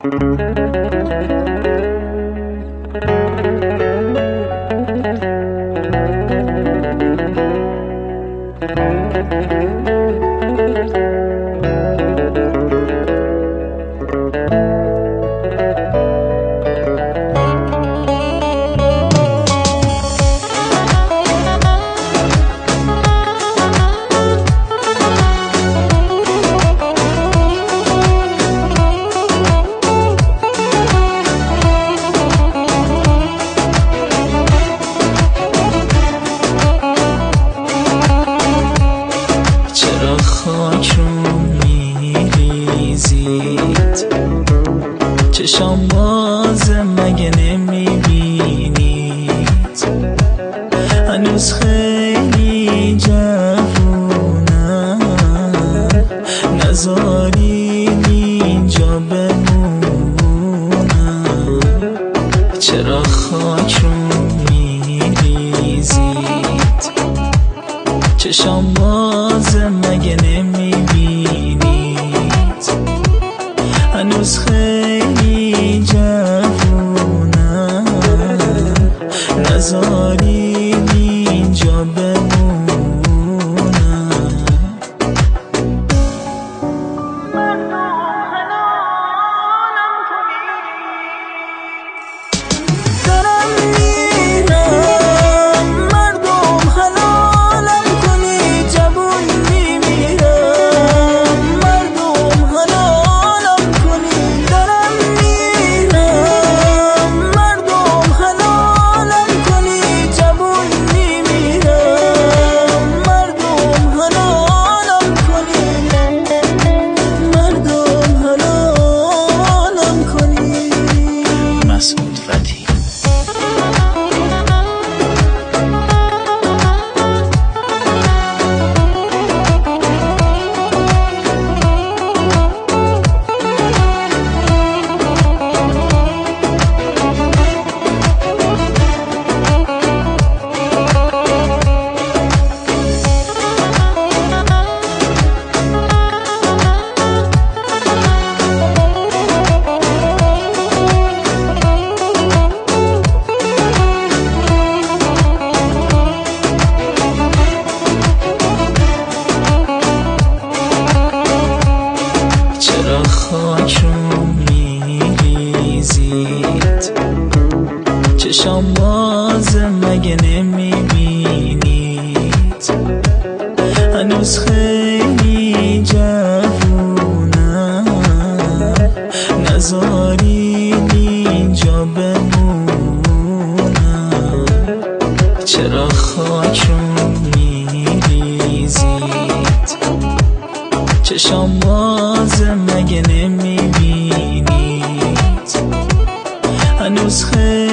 خاک رو میریزید، چشام بازه مگه نمیبینید؟ هنوز خیلی جوونم، نذارید اینجا بمونم. چرا خاک رو میریزید، چشام بازه مگه نمیبینید؟ هنوز خیلی جوونم، نذارید اینجا بمونم. خاک رو میریزید، چشام بازه مگه نمیبینید؟ هنوز خیلی جوونم، نذارید اینجا بمونم. چرا خاک رو میریزید، چشام بازه مگه نمیبینید؟ هنوز خیلی